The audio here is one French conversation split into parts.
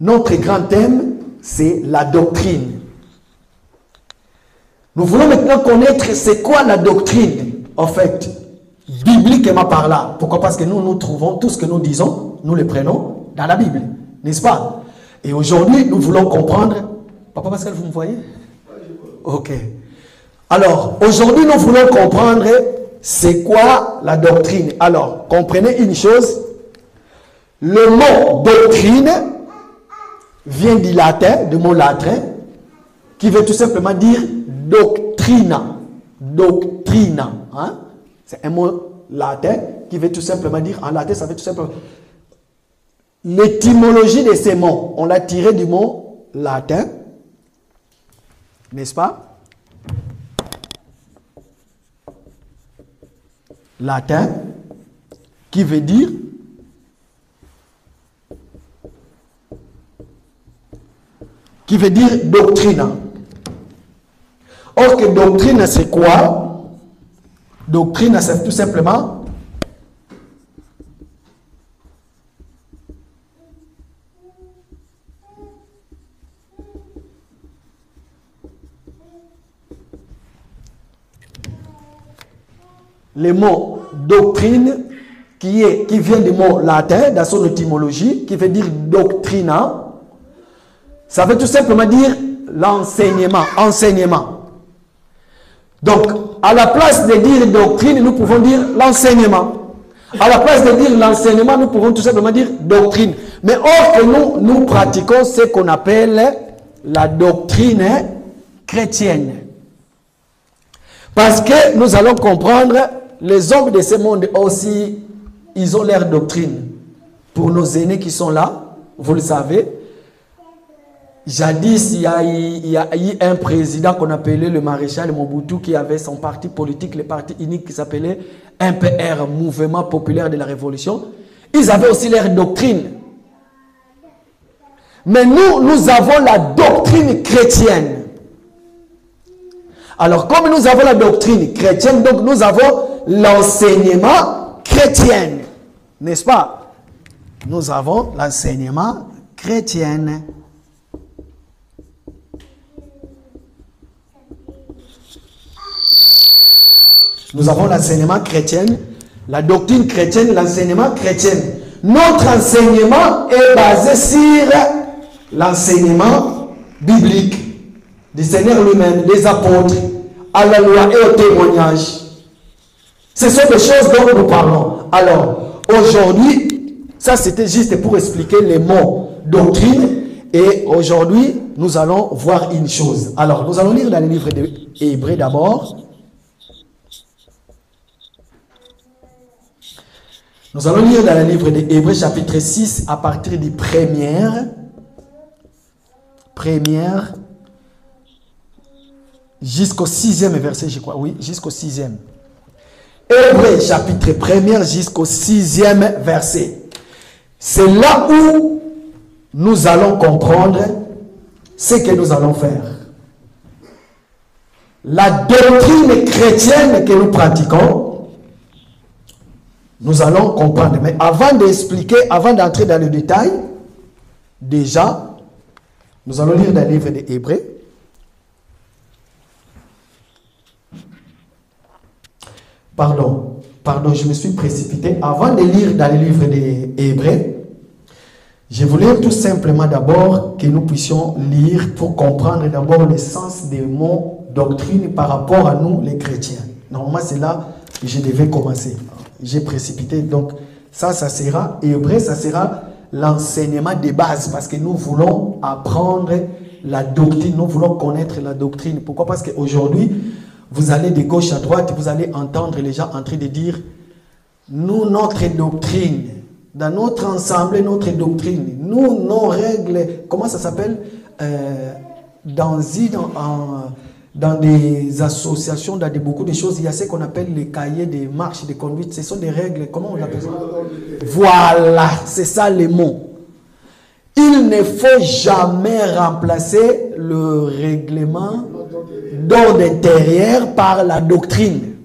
Notre grand thème, c'est la doctrine. Nous voulons maintenant connaître c'est quoi la doctrine, en fait, bibliquement par là. Pourquoi? Parce que nous trouvons tout ce que nous disons, nous le prenons dans la Bible, n'est-ce pas? Et aujourd'hui, nous voulons comprendre. Papa Pascal, vous me voyez? Ok. Alors, aujourd'hui, nous voulons comprendre c'est quoi la doctrine. Alors, comprenez une chose. Le mot doctrine vient du latin, du mot latin, qui veut tout simplement dire doctrina. Doctrina. Hein? C'est un mot latin qui veut tout simplement dire, en latin, ça veut tout simplement. L'étymologie de ces mots, on l'a tiré du mot latin, n'est-ce pas? Latin, qui veut dire doctrine. Or que doctrine, c'est quoi? Doctrine, c'est tout simplement le mot doctrine qui vient du mot latin dans son étymologie, qui veut dire doctrina. Ça veut tout simplement dire l'enseignement, enseignement. Donc, à la place de dire doctrine, nous pouvons dire l'enseignement. À la place de dire l'enseignement, nous pouvons tout simplement dire doctrine. Mais or que nous pratiquons ce qu'on appelle la doctrine chrétienne. Parce que nous allons comprendre, les hommes de ce monde aussi, ils ont leur doctrine. Pour nos aînés qui sont là, vous le savez, jadis, il y a eu un président qu'on appelait le maréchal Mobutu qui avait son parti politique, le parti unique qui s'appelait MPR, Mouvement Populaire de la Révolution. Ils avaient aussi leur doctrine. Mais nous avons la doctrine chrétienne. Alors, comme nous avons la doctrine chrétienne, donc nous avons l'enseignement chrétien. N'est-ce pas? Nous avons l'enseignement chrétien. Nous avons l'enseignement chrétien, la doctrine chrétienne, l'enseignement chrétien. Notre enseignement est basé sur l'enseignement biblique du Seigneur lui-même, des apôtres, à la loi et au témoignage. Ce sont des choses dont nous parlons. Alors, aujourd'hui, ça c'était juste pour expliquer les mots doctrine. Et aujourd'hui, nous allons voir une chose. Alors, nous allons lire dans le livre d'Hébreux d'abord. Nous allons lire dans le livre d'Hébreux chapitre 6 à partir du première jusqu'au 6e verset, je crois. Oui, jusqu'au 6e. Hébreux chapitre 1 jusqu'au 6e verset. C'est là où nous allons comprendre ce que nous allons faire. La doctrine chrétienne que nous pratiquons, nous allons comprendre. Mais avant d'expliquer, avant d'entrer dans le détail, déjà, nous allons lire dans le livre des Hébreux. Pardon, je me suis précipité. Avant de lire dans le livre des Hébreux, je voulais tout simplement d'abord que nous puissions lire pour comprendre d'abord le sens des mots doctrine par rapport à nous les chrétiens. Normalement, c'est là que je devais commencer. J'ai précipité. Donc, ça sera, Hébreux, ça sera l'enseignement des bases parce que nous voulons apprendre la doctrine, nous voulons connaître la doctrine. Pourquoi? Parce qu'aujourd'hui, vous allez de gauche à droite, vous allez entendre les gens en train de dire, nous, notre doctrine, dans notre ensemble, notre doctrine, nous, nos règles, comment ça s'appelle? Dans des associations, dans beaucoup de choses, il y a ce qu'on appelle les cahiers de marche, de conduite. Ce sont des règles, comment on l'appelle ça? Voilà, c'est ça les mots. Il ne faut jamais remplacer le règlement d'ordre intérieur par la doctrine.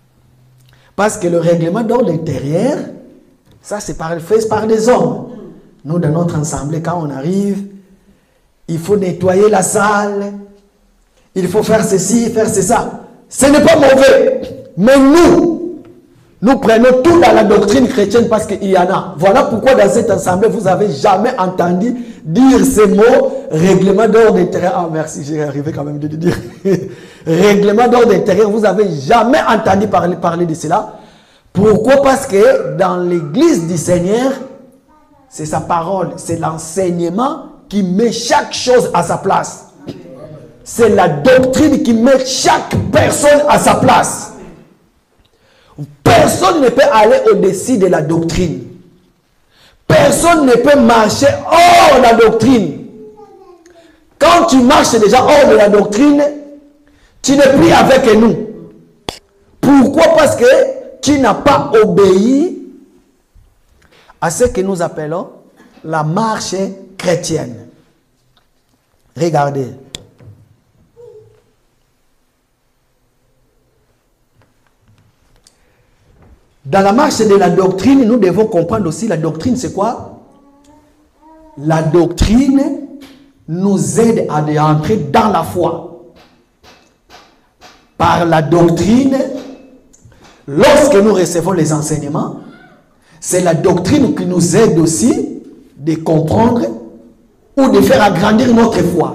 Parce que le règlement d'ordre intérieur, ça c'est fait par des hommes. Nous, dans notre assemblée, quand on arrive, il faut nettoyer la salle, il faut faire ceci, faire ça. Ce n'est pas mauvais. Mais nous prenons tout dans la doctrine chrétienne parce qu'il y en a. Voilà pourquoi dans cette assemblée, vous n'avez jamais entendu dire ces mots, règlement d'ordre intérieur. Ah merci, j'ai arrivé quand même de dire. Règlement d'ordre intérieur, vous n'avez jamais entendu parler de cela. Pourquoi? Parce que dans l'église du Seigneur, c'est sa parole, c'est l'enseignement qui met chaque chose à sa place. C'est la doctrine qui met chaque personne à sa place. Personne ne peut aller au-dessus de la doctrine. Personne ne peut marcher hors de la doctrine. Quand tu marches déjà hors de la doctrine, tu n'es plus avec nous. Pourquoi? Parce que tu n'as pas obéi à ce que nous appelons la marche chrétienne. Regardez. Dans la marche de la doctrine, nous devons comprendre aussi la doctrine, c'est quoi? La doctrine nous aide à entrer dans la foi. Par la doctrine, lorsque nous recevons les enseignements, c'est la doctrine qui nous aide aussi de comprendre ou de faire agrandir notre foi.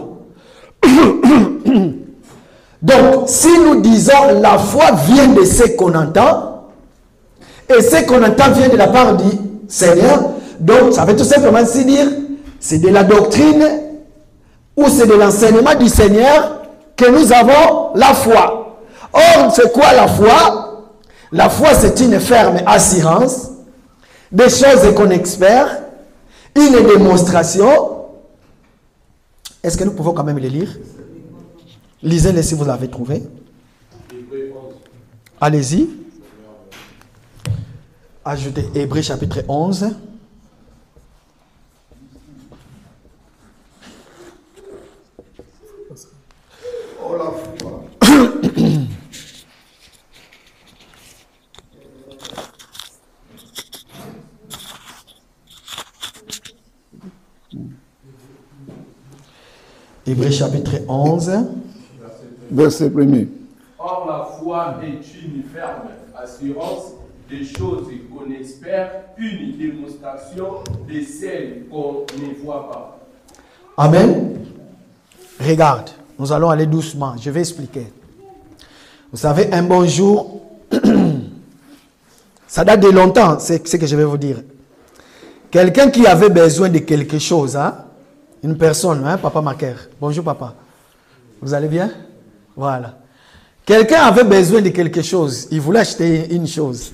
Donc, si nous disons la foi vient de ce qu'on entend, et ce qu'on entend vient de la part du Seigneur, donc ça veut tout simplement dire c'est de la doctrine ou c'est de l'enseignement du Seigneur que nous avons la foi. Or, c'est quoi la foi? La foi, c'est une ferme assurance des choses qu'on espère, une démonstration. Est-ce que nous pouvons quand même les lire? Lisez-les si vous l'avez trouvé. Allez-y. Ajoutez Hébreux chapitre 11. Oh la foi. Hébreux chapitre 11. Verset 1er. Or la foi est une ferme assurance des choses qu'on espère, une démonstration de celles qu'on ne voit pas. Amen. Regarde, nous allons aller doucement. Je vais expliquer. Vous savez, un bon jour, ça date de longtemps, c'est ce que je vais vous dire. Quelqu'un qui avait besoin de quelque chose, hein? Une personne, hein, Papa Macaire. Bonjour papa. Vous allez bien? Voilà. Quelqu'un avait besoin de quelque chose. Il voulait acheter une chose.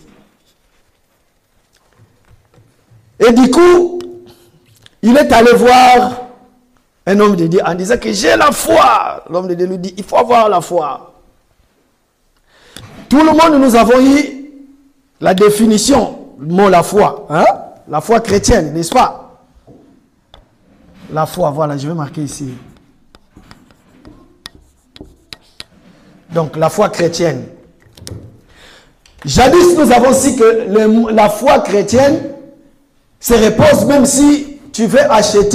Et du coup, il est allé voir un homme de Dieu en disant que j'ai la foi. L'homme de Dieu lui dit, il faut avoir la foi. Tout le monde, nous avons eu la définition du mot la foi. Hein? La foi chrétienne, n'est-ce pas? La foi, voilà, je vais marquer ici. Donc, la foi chrétienne. Jadis, nous avons dit que la foi chrétienne se repose même si tu veux acheter,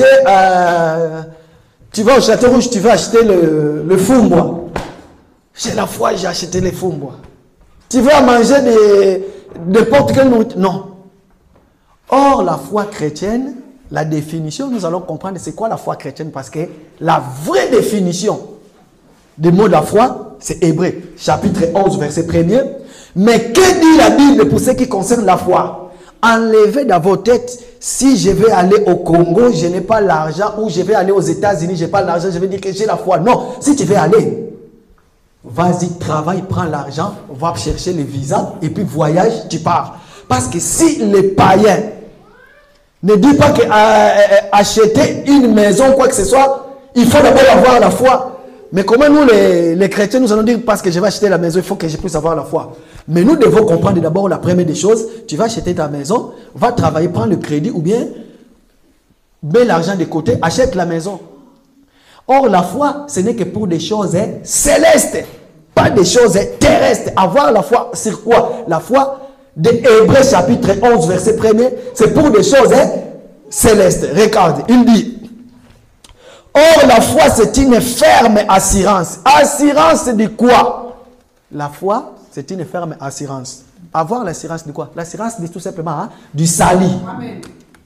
tu vas au Château Rouge, tu veux acheter le fumbois. J'ai la foi, j'ai acheté le fumbois. Tu veux manger n'importe quelle nourriture. Non. Or, la foi chrétienne, la définition, nous allons comprendre c'est quoi la foi chrétienne parce que la vraie définition du mot de la foi, c'est Hébreux, chapitre 11, verset 1er. Mais que dit la Bible pour ce qui concerne la foi? Enlevez dans vos têtes, si je vais aller au Congo, je n'ai pas l'argent, ou je vais aller aux États-Unis, je n'ai pas l'argent, je vais dire que j'ai la foi. Non, si tu veux aller, vas-y, travaille, prends l'argent, va chercher le visa, et puis voyage, tu pars. Parce que si les païens ne disent pas qu'acheter une maison, quoi que ce soit, il faut d'abord avoir la foi. Mais comment nous, les chrétiens, nous allons dire, parce que je vais acheter la maison, il faut que je puisse avoir la foi. Mais nous devons comprendre d'abord la première des choses. Tu vas acheter ta maison, va travailler, prends le crédit ou bien mets l'argent de côté, achète la maison. Or, la foi, ce n'est que pour des choses célestes, pas des choses terrestres. Avoir la foi sur quoi? La foi de Hébreux chapitre 11, verset 1er, c'est pour des choses céleste. Regarde, il dit, or la foi c'est une ferme assurance. Assurance de quoi? La foi c'est une ferme assurance. Avoir l'assurance de quoi? L'assurance de tout simplement hein, du salut. Amen.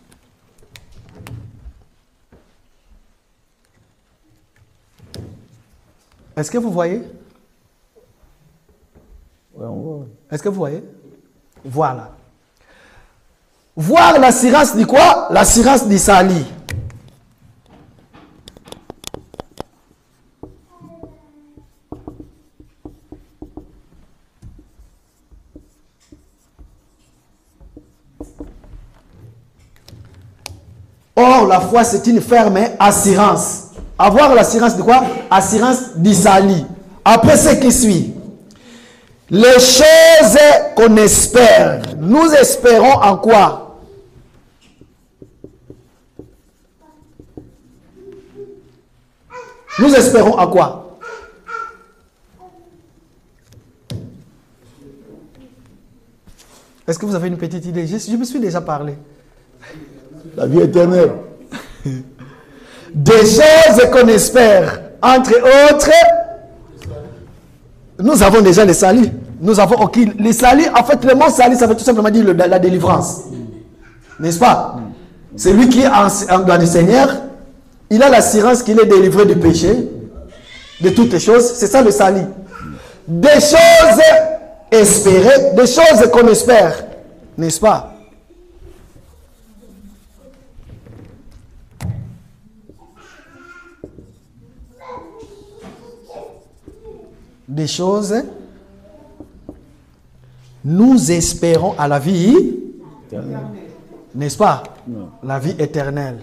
Est-ce que vous voyez? Ouais, on voit. Est-ce que vous voyez? Voilà. Voir l'assurance de quoi? L'assurance du salut. Or, la foi, c'est une ferme assurance. Avoir l'assurance de quoi? Assurance du salut. Après ce qui suit. Les choses qu'on espère. Nous espérons en quoi? Nous espérons en quoi? Est-ce que vous avez une petite idée? Je me suis déjà parlé. La vie éternelle. Des choses qu'on espère. Entre autres, nous avons déjà le salut. Nous avons aucun. Le salut, en fait, le mot salut, ça veut tout simplement dire la délivrance. N'est-ce pas? C'est lui qui est dans le Seigneur. Il a l'assurance qu'il est délivré du péché, de toutes les choses. C'est ça le salut. Des choses espérées, des choses qu'on espère. N'est-ce pas? Des choses, nous espérons à la vie, n'est-ce pas? Non. La vie éternelle.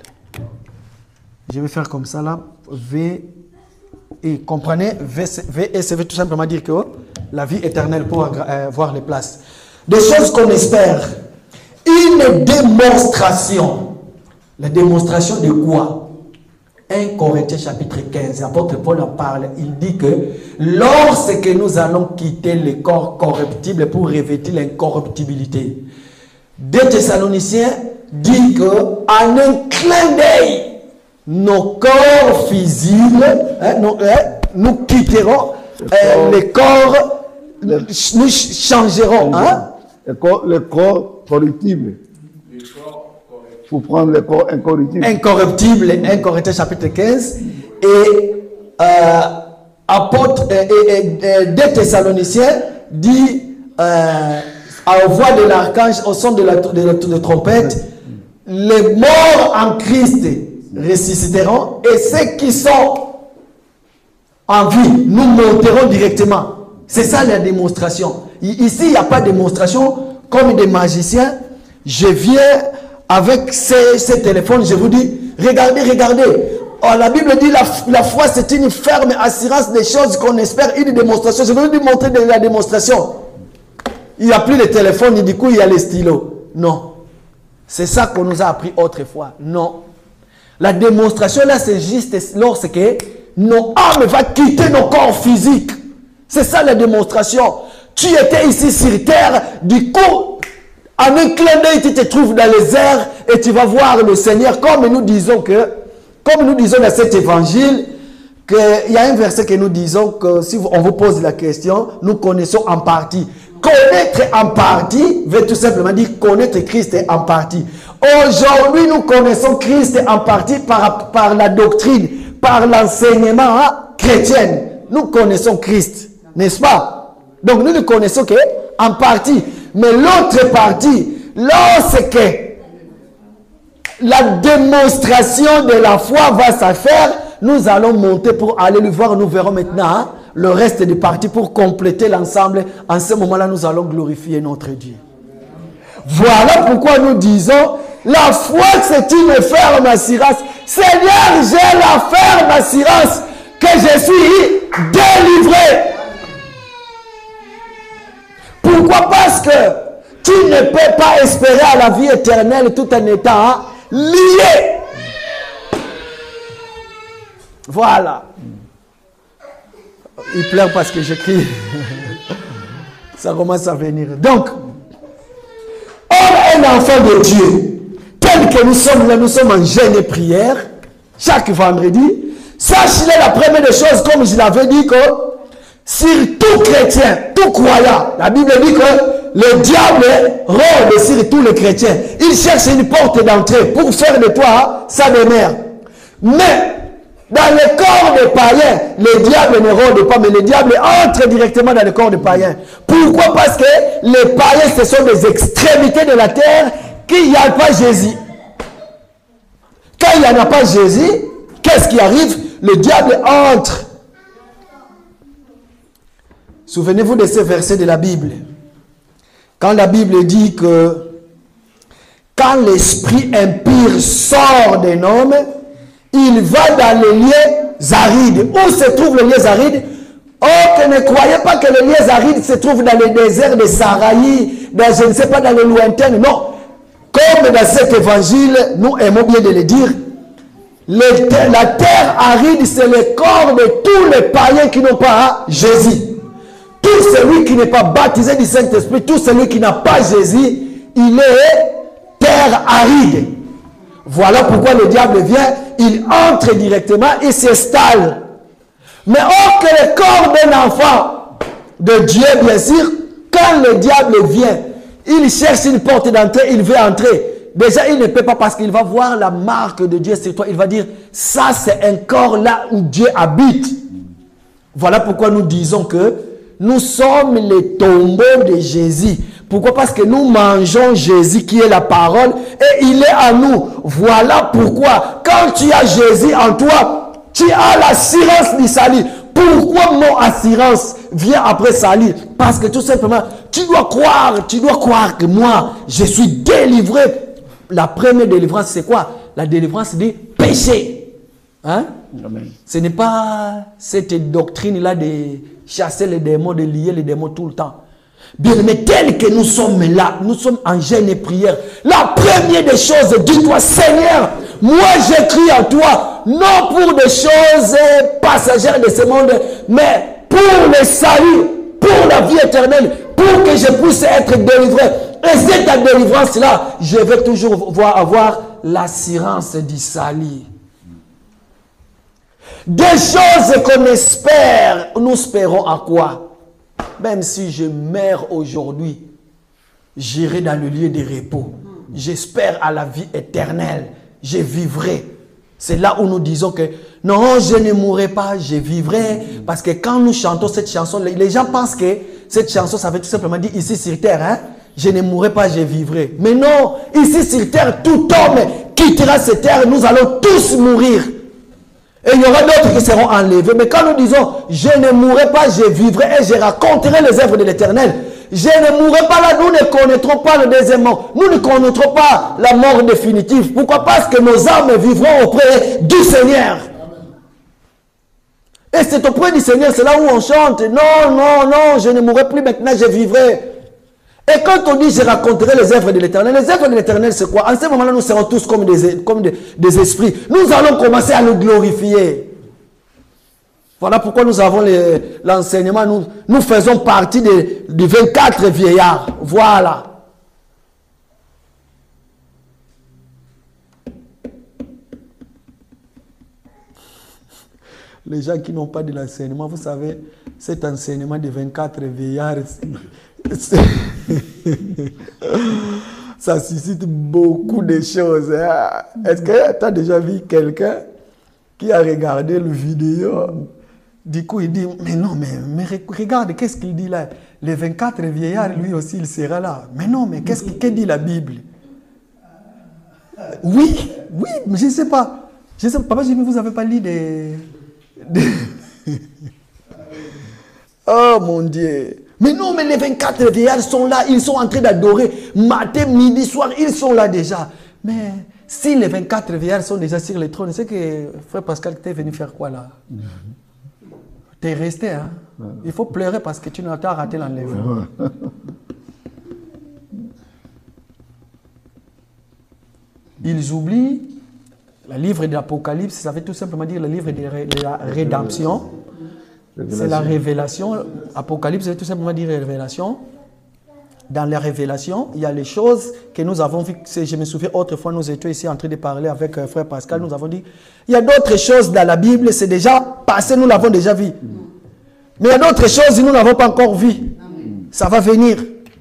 Je vais faire comme ça là, V, et comprenez, V et ça veut tout simplement dire que la vie éternelle pour voir les places. Des choses qu'on espère. Une démonstration. La démonstration de quoi? 1 Corinthiens chapitre 15, l'apôtre Paul en parle, il dit que lorsque nous allons quitter le corps corruptible pour revêtir l'incorruptibilité, 2 Thessaloniciens dit qu'en un clin d'œil, nos corps physiques, nous quitterons les corps, nous changerons. Hein? Le corps corruptible. Pour prendre le corps incorruptible. Incorruptible, 1 Corinthiens chapitre 15. Et apôtre 2 Thessaloniciens dit à voix de l'archange, au son de la trompette, les morts en Christ ressusciteront et ceux qui sont en vie, nous monterons directement. C'est ça la démonstration. Ici, il n'y a pas de démonstration comme des magiciens. Je viens avec ces téléphones, je vous dis, regardez, regardez. Oh, la Bible dit la foi c'est une ferme assurance des choses qu'on espère, une démonstration. Je vais vous montrer de la démonstration. Il n'y a plus de téléphone et du coup il y a les stylos. Non. C'est ça qu'on nous a appris autrefois. Non. La démonstration là c'est juste lorsque nos âmes vont quitter nos corps physiques. C'est ça la démonstration. Tu étais ici sur terre, du coup, en un clin d'œil, tu te trouves dans les airs et tu vas voir le Seigneur. Comme nous disons dans cet évangile, qu'il y a un verset que nous disons que si on vous pose la question, nous connaissons en partie. Connaître en partie veut tout simplement dire connaître Christ en partie. Aujourd'hui, nous connaissons Christ en partie par la doctrine, par l'enseignement chrétien. Nous connaissons Christ, n'est-ce pas? Donc nous ne connaissons qu'en partie. Mais l'autre partie, lorsque la démonstration de la foi va se faire, nous allons monter pour aller le voir. Nous verrons maintenant le reste des parties pour compléter l'ensemble. En ce moment-là, nous allons glorifier notre Dieu. Voilà pourquoi nous disons, la foi c'est une ferme assurance. Seigneur, j'ai la ferme assurance que je suis délivré. Pourquoi? Parce que tu ne peux pas espérer à la vie éternelle tout en étant lié. Voilà. Il pleure parce que je crie. Ça commence à venir. Donc, un enfant de Dieu, tel tel que nous sommes là, nous sommes en jeûne et prière, chaque vendredi, sachez la première des choses, comme je l'avais dit, que sur tout chrétien, tout croyant, la Bible dit que le diable rôde sur tous les chrétiens. Il cherche une porte d'entrée pour faire de toi sa demeure. Mais dans le corps des païens, le diable ne rôde pas, mais le diable entre directement dans le corps des païens. Pourquoi? Parce que les païens, ce sont des extrémités de la terre qu'il n'y a pas Jésus. Quand il n'y en a pas Jésus, qu'est-ce qui arrive? Le diable entre. Souvenez-vous de ce verset de la Bible. Quand la Bible dit que quand l'esprit impur sort d'un homme, il va dans les lieux arides. Où se trouvent les lieux arides? Oh, que ne croyez pas que les lieux arides se trouvent dans le désert de Saraï, dans, je ne sais pas, dans le lointain. Non. Comme dans cet évangile, nous aimons bien de le dire, la terre aride, c'est le corps de tous les païens qui n'ont pas Jésus. Tout celui qui n'est pas baptisé du Saint-Esprit, tout celui qui n'a pas Jésus, il est terre aride. Voilà pourquoi le diable vient, il entre directement, il s'installe. Mais oh, que le corps d'un enfant de Dieu, bien sûr, quand le diable vient, il cherche une porte d'entrée, il veut entrer. Déjà, il ne peut pas parce qu'il va voir la marque de Dieu sur toi. Il va dire, ça c'est un corps là où Dieu habite. Voilà pourquoi nous disons que nous sommes les tombeaux de Jésus. Pourquoi? Parce que nous mangeons Jésus qui est la parole et il est en nous. Voilà pourquoi quand tu as Jésus en toi, tu as l'assurance du salut. Pourquoi mon assurance vient après salut? Parce que tout simplement, tu dois croire que moi, je suis délivré. La première délivrance, c'est quoi? La délivrance du péché. Hein? Amen. Ce n'est pas cette doctrine-là de chasser les démons, de lier les démons tout le temps. Bien, mais tel que nous sommes là, nous sommes en jeûne et prière. La première des choses, dis-toi, Seigneur, moi j'écris en toi, non pour des choses passagères de ce monde, mais pour le salut, pour la vie éternelle, pour que je puisse être délivré. Et cette délivrance-là, je vais toujours avoir l'assurance du salut. Des choses qu'on espère, nous espérons à quoi? Même si je meurs aujourd'hui, j'irai dans le lieu de repos. J'espère à la vie éternelle. Je vivrai. C'est là où nous disons que non, je ne mourrai pas, je vivrai. Parce que quand nous chantons cette chanson, les gens pensent que cette chanson, ça veut tout simplement dire ici sur terre, hein, je ne mourrai pas, je vivrai. Mais non, ici sur terre, tout homme quittera cette terre, nous allons tous mourir. Et il y aura d'autres qui seront enlevés. Mais quand nous disons, je ne mourrai pas, je vivrai et je raconterai les œuvres de l'Éternel. Je ne mourrai pas là, nous ne connaîtrons pas le deuxième mort. Nous ne connaîtrons pas la mort définitive. Pourquoi? Parce que nos âmes vivront auprès du Seigneur. Et c'est auprès du Seigneur, c'est là où on chante. Non, non, non, je ne mourrai plus maintenant, je vivrai. Et quand on dit je raconterai les œuvres de l'Éternel, les œuvres de l'Éternel c'est quoi? En ce moment-là, nous serons tous comme des esprits. Nous allons commencer à nous glorifier. Voilà pourquoi nous avons l'enseignement. Nous faisons partie des 24 vieillards. Voilà. Les gens qui n'ont pas de l'enseignement, vous savez, cet enseignement des 24 vieillards, ça suscite beaucoup de choses. Hein? Est-ce que tu as déjà vu quelqu'un qui a regardé le vidéo? Du coup, il dit, mais non, mais regarde, qu'est-ce qu'il dit là? Les 24 vieillards, lui aussi, il sera là. Mais non, mais qu'est-ce que dit la Bible? Oui, mais je ne sais pas. Je sais, papa, vous n'avez pas lu des... Oh mon Dieu! Mais non, mais les 24 vieillards sont là, ils sont en train d'adorer. Matin, midi, soir, ils sont là déjà. Mais si les 24 vieillards sont déjà sur le trône, c'est que frère Pascal, tu es venu faire quoi là? Tu es resté, hein? Il faut pleurer parce que tu n'as pas raté l'enlèvement. Ils oublient le livre de l'Apocalypse, ça veut tout simplement dire le livre de la rédemption. C'est la révélation. Apocalypse, ça veut tout simplement dire révélation. dans la révélation, il y a les choses que nous avons vues. Je me souviens, autrefois, nous étions ici en train de parler avec frère Pascal. Nous avons dit, il y a d'autres choses dans la Bible, c'est déjà passé, nous l'avons déjà vu. Mais il y a d'autres choses, nous n'avons pas encore vues. Ça va venir.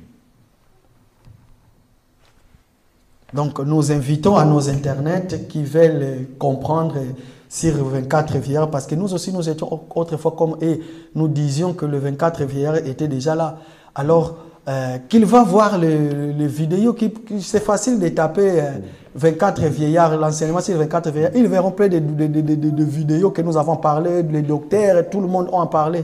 Donc, nous invitons à nos internets qui veulent comprendre sur 24 vieillards, parce que nous aussi, nous étions autrefois comme et nous disions que le 24 vieillards était déjà là. Alors, qu'il va voir les vidéos, c'est facile de taper 24 vieillards, l'enseignement sur 24 vieillards. Ils verront plein de vidéos que nous avons parlé, les docteurs, tout le monde a en parlé.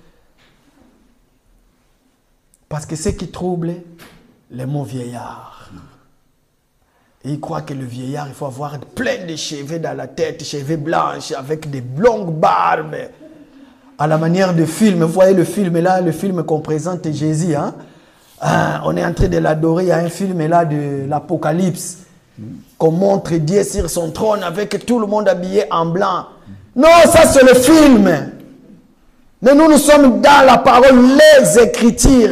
Parce que ce qui trouble, les mots vieillard. Et ils croient que le vieillard, il faut avoir plein de cheveux dans la tête, cheveux blanches, avec des longues barbes. À la manière de film, vous voyez le film là, le film qu'on présente Jésus, hein? On est en train de l'adorer. Il y a un film là de l'Apocalypse qu'on montre Dieu sur son trône avec tout le monde habillé en blanc. Non, ça c'est le film. Mais nous sommes dans la parole, les Écritures.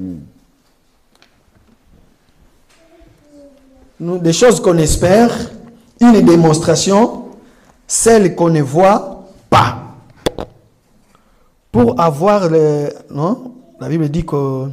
Nous, des choses qu'on espère, une démonstration, celle qu'on ne voit pas. Pour avoir le... Non, la Bible dit que...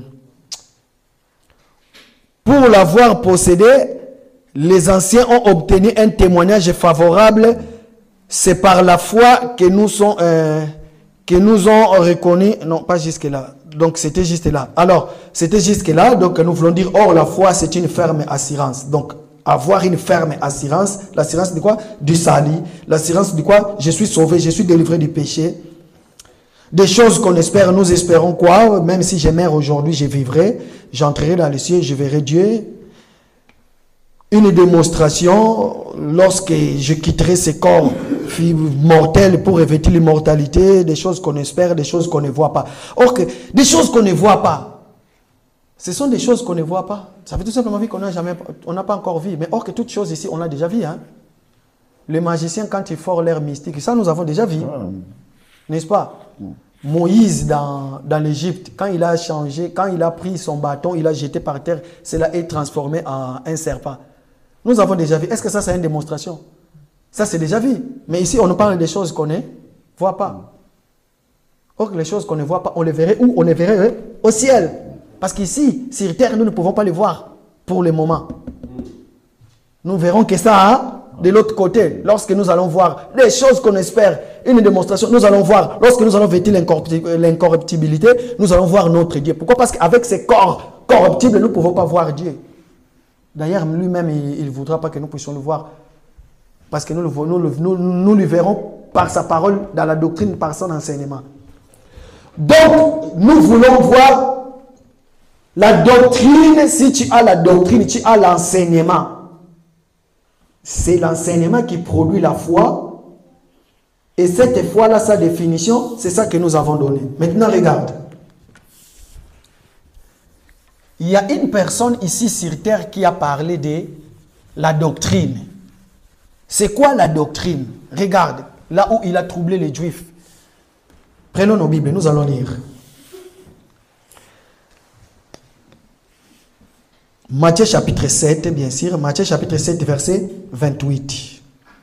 Pour l'avoir possédé, les anciens ont obtenu un témoignage favorable. C'est par la foi que nous ont reconnu. Non, pas jusque-là. Donc, c'était juste là. Alors, c'était jusque-là. Donc, nous voulons dire, or, la foi, c'est une ferme assurance. Donc, avoir une ferme assurance. L'assurance de quoi? Du salut. L'assurance de quoi? Je suis sauvé, je suis délivré du péché. Des choses qu'on espère, nous espérons quoi? Même si je meurs aujourd'hui, je vivrai. J'entrerai dans les cieux, je verrai Dieu. Une démonstration, lorsque je quitterai ce corps mortel pour revêtir l'immortalité, des choses qu'on espère, des choses qu'on ne voit pas. Or, que des choses qu'on ne voit pas, ce sont des choses qu'on ne voit pas. Ça fait tout simplement dire qu'on n'a pas encore vu. Mais or que toutes choses ici, on l'a déjà vu. Hein? Les magiciens, quand ils font leur mystique, ça nous avons déjà vu. N'est-ce pas? Moïse dans l'Égypte, quand il a changé, quand il a pris son bâton, il a jeté par terre, cela est transformé en un serpent. Nous avons déjà vu. Est-ce que ça c'est une démonstration? Ça c'est déjà vu. Mais ici on nous parle des choses qu'on ne voit pas. Or les choses qu'on ne voit pas, on les verrait où? On les verrait au ciel. Parce qu'ici, sur terre, nous ne pouvons pas les voir pour le moment. Nous verrons que ça de l'autre côté, lorsque nous allons voir les choses qu'on espère, une démonstration, nous allons voir, lorsque nous allons vêtir l'incorruptibilité, nous allons voir notre Dieu. Pourquoi? Parce qu'avec ces corps corruptibles, nous ne pouvons pas voir Dieu. D'ailleurs, lui-même, il ne voudra pas que nous puissions le voir. Parce que nous le verrons par sa parole, dans la doctrine, par son enseignement. Donc, nous voulons voir la doctrine. Si tu as la doctrine, tu as l'enseignement. C'est l'enseignement qui produit la foi. Et cette foi-là, sa définition, c'est ça que nous avons donné. Maintenant, regarde. Il y a une personne ici sur terre qui a parlé de la doctrine. C'est quoi la doctrine? Regarde, là où il a troublé les Juifs. Prenons nos Bibles, nous allons lire. Matthieu chapitre 7, bien sûr. Matthieu chapitre 7, verset 28.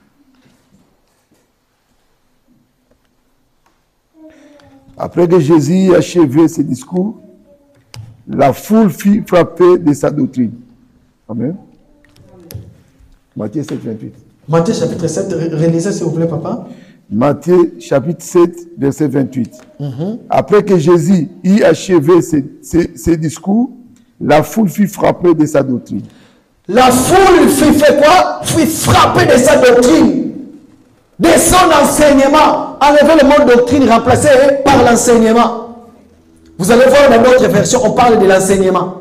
Après que Jésus achevé ses discours, la foule fut frappée de sa doctrine. Amen. Matthieu 7, 28. Matthieu chapitre 7, relisez s'il vous plaît, papa. Matthieu chapitre 7, verset 28. Après que Jésus eut achevé ses discours, la foule fut frappée de sa doctrine. La foule fut fait quoi? Fut frappée de sa doctrine, de son enseignement. Enlevez le mot doctrine, remplacé par l'enseignement. Vous allez voir dans notre version, on parle de l'enseignement.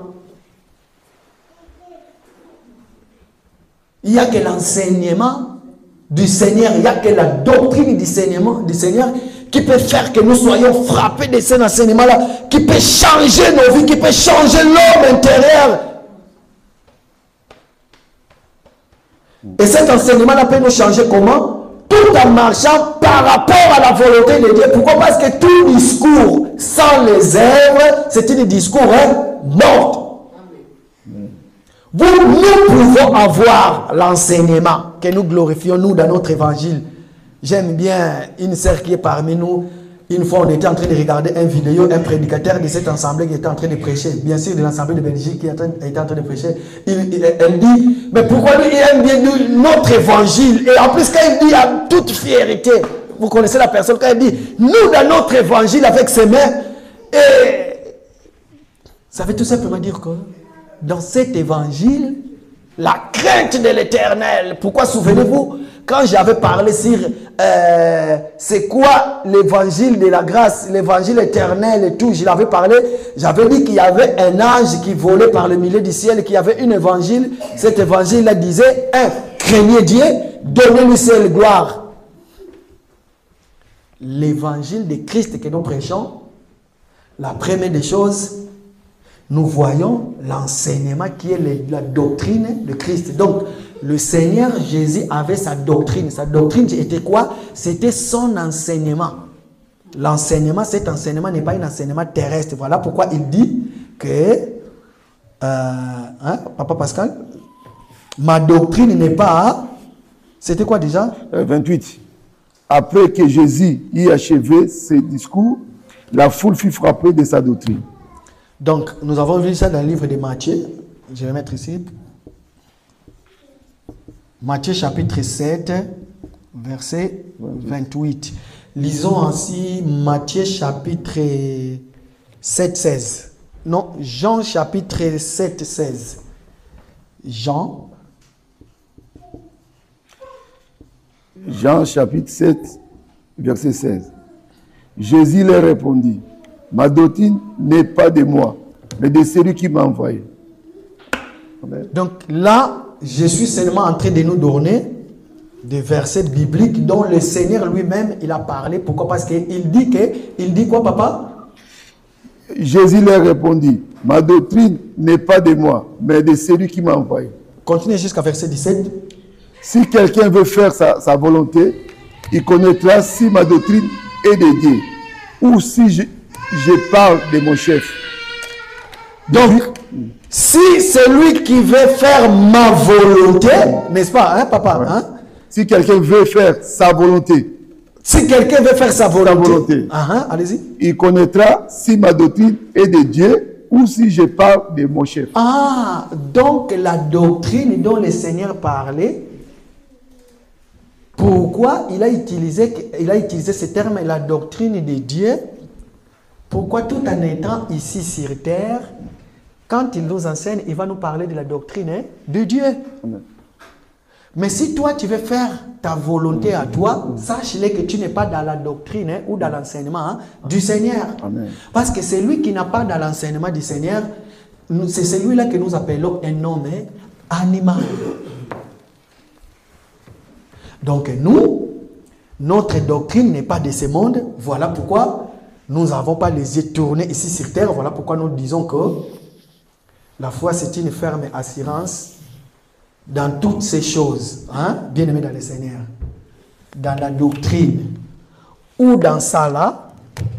Il n'y a que l'enseignement du Seigneur, il n'y a que la doctrine du Seigneur qui peut faire que nous soyons frappés de cet enseignement-là, qui peut changer nos vies, qui peut changer l'homme intérieur. Et cet enseignement-là peut nous changer comment? Tout en marchant par rapport à la volonté de Dieu. Pourquoi? Parce que tout discours sans les œuvres, c'est un discours mort. nous pouvons avoir l'enseignement que nous glorifions, nous, dans notre évangile. J'aime bien une sœur qui est parmi nous. Une fois, on était en train de regarder une vidéo, un prédicateur de cette assemblée qui était en train de prêcher, bien sûr de l'assemblée de Belgique qui était en train de prêcher. Elle dit, mais pourquoi lui, il aime bien notre évangile? Et en plus, quand il dit à toute fierté, vous connaissez la personne, quand il dit, nous dans notre évangile avec ses mains, et ça veut tout simplement dire que dans cet évangile, la crainte de l'éternel. Pourquoi, souvenez-vous, quand j'avais parlé sur c'est quoi l'évangile de la grâce, l'évangile éternel et tout, je l'avais parlé, j'avais dit qu'il y avait un ange qui volait par le milieu du ciel, qu'il y avait un évangile. Cet évangile-là disait, craignez Dieu, donnez-lui seule gloire. L'évangile de Christ que nous prêchons, la première des choses, nous voyons l'enseignement qui est la doctrine de Christ. Donc, le Seigneur Jésus avait sa doctrine. Sa doctrine était quoi? C'était son enseignement. L'enseignement, cet enseignement n'est pas un enseignement terrestre. Voilà pourquoi il dit que, Papa Pascal, ma doctrine n'est pas... C'était quoi déjà? 28. Après que Jésus y achevé ses discours, la foule fut frappée de sa doctrine. Donc, nous avons vu ça dans le livre de Matthieu. Je vais mettre ici. Matthieu chapitre 7, verset 28. Lisons ainsi Matthieu chapitre 7, 16. Non, Jean chapitre 7, 16. Jean chapitre 7, verset 16. Jésus leur répondit, ma doctrine n'est pas de moi, mais de celui qui m'a envoyé. Amen. Donc là, je suis seulement en train de nous donner des versets bibliques dont le Seigneur lui-même, il a parlé. Pourquoi? Parce qu'il dit que, il dit quoi, papa? Jésus leur répondit, ma doctrine n'est pas de moi, mais de celui qui m'a envoyé. Continuez jusqu'à verset 17. Si quelqu'un veut faire sa volonté, il connaîtra si ma doctrine est de Dieu, ou si je parle de mon chef. Donc, si celui qui veut faire ma volonté, n'est-ce pas, hein, papa? Ouais. Hein? Si quelqu'un veut faire sa volonté, si quelqu'un veut faire sa volonté, allez-y. Il connaîtra si ma doctrine est de Dieu ou si je parle de mon chef. Ah, donc la doctrine dont le Seigneur parlait, pourquoi il a utilisé ce terme, la doctrine de Dieu? Pourquoi tout en étant ici sur terre, quand il nous enseigne, il va nous parler de la doctrine de Dieu. Amen. Mais si toi, tu veux faire ta volonté à toi, sache-le que tu n'es pas dans la doctrine ou dans l'enseignement du Seigneur. Amen. Parce que celui qui n'a pas dans l'enseignement du Seigneur, c'est celui-là que nous appelons un homme animal. Donc nous, notre doctrine n'est pas de ce monde. Voilà pourquoi nous n'avons pas les yeux tournés ici sur terre. Voilà pourquoi nous disons que la foi, c'est une ferme assurance dans toutes ces choses, bien aimé dans le Seigneur, dans la doctrine, ou dans ça là,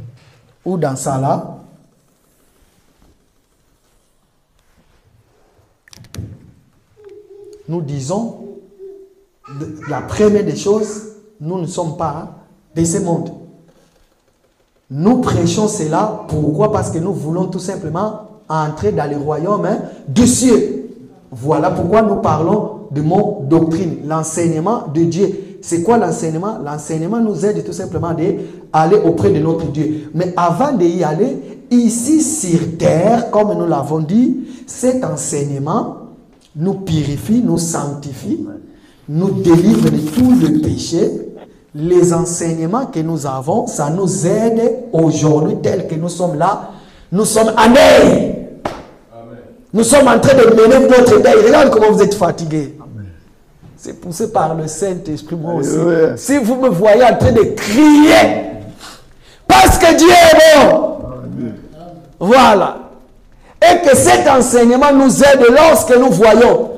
nous disons, la première des choses, nous ne sommes pas de ce monde. Nous prêchons cela, pourquoi? Parce que nous voulons tout simplement entrer dans le royaume du ciel. Voilà pourquoi nous parlons de mon doctrine, l'enseignement de Dieu. C'est quoi l'enseignement? L'enseignement nous aide tout simplement à aller auprès de notre Dieu. Mais avant d'y aller, ici sur terre, comme nous l'avons dit, cet enseignement nous purifie, nous sanctifie, nous délivre de tout le péché. Les enseignements que nous avons, ça nous aide aujourd'hui, tels que nous sommes là. Nous sommes en air. Nous sommes en train de mener notre day. Regarde comment vous êtes fatigués. C'est poussé par le Saint-Esprit, moi aussi. Ouais. Si vous me voyez en train de crier, parce que Dieu est bon. Voilà. Et que cet enseignement nous aide lorsque nous voyons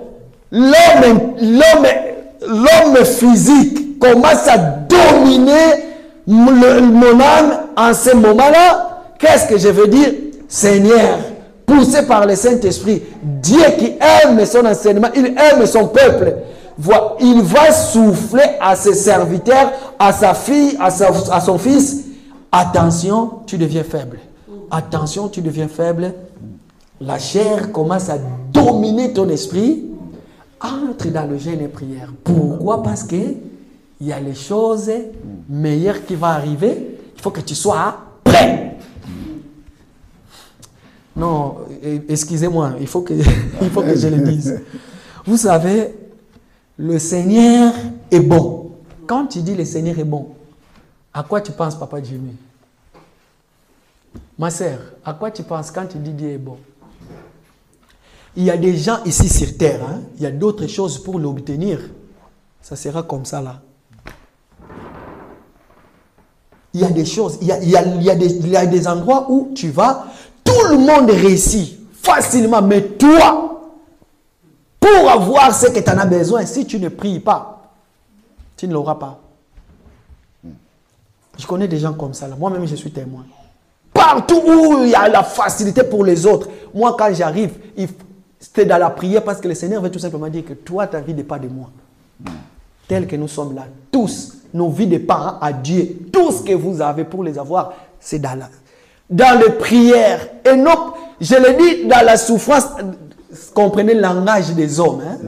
l'homme physique commence à dominer mon âme en ce moment-là. Qu'est-ce que je veux dire? Seigneur, poussé par le Saint-Esprit, Dieu qui aime son enseignement, il aime son peuple, il va souffler à ses serviteurs, à sa fille, à son fils, attention, tu deviens faible. Attention, tu deviens faible. La chair commence à dominer ton esprit. Entre dans le jeûne et prière. Pourquoi? Parce que il y a les choses meilleures qui vont arriver. Il faut que tu sois prêt. Non, excusez-moi, il faut que je le dise. Vous savez, le Seigneur est bon. Quand tu dis le Seigneur est bon, à quoi tu penses, Papa Jimmy? Ma sœur, à quoi tu penses quand tu dis Dieu est bon? Il y a des gens ici sur terre, hein? Il y a d'autres choses pour l'obtenir. Ça sera comme ça là. Il y a des choses, il y a des endroits où tu vas, tout le monde réussit facilement, mais toi, pour avoir ce que tu en as besoin, si tu ne pries pas, tu ne l'auras pas. Je connais des gens comme ça là. Moi-même, je suis témoin. Partout où il y a la facilité pour les autres, moi quand j'arrive, c'était dans la prière parce que le Seigneur veut tout simplement dire que toi, ta vie dépend de moi. Tel que nous sommes là, tous, nos vies dépendent à Dieu. Tout ce que vous avez pour les avoir, c'est dans les prières. Et non, je le dis, dans la souffrance, comprenez le langage des hommes. Hein?